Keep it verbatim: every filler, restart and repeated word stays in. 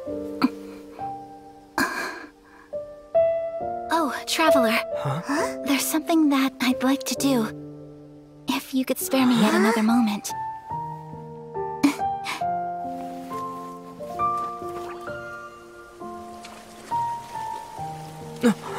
Oh, Traveler. Huh? Huh? There's something that I'd like to do. If you could spare me yet another moment. Uh,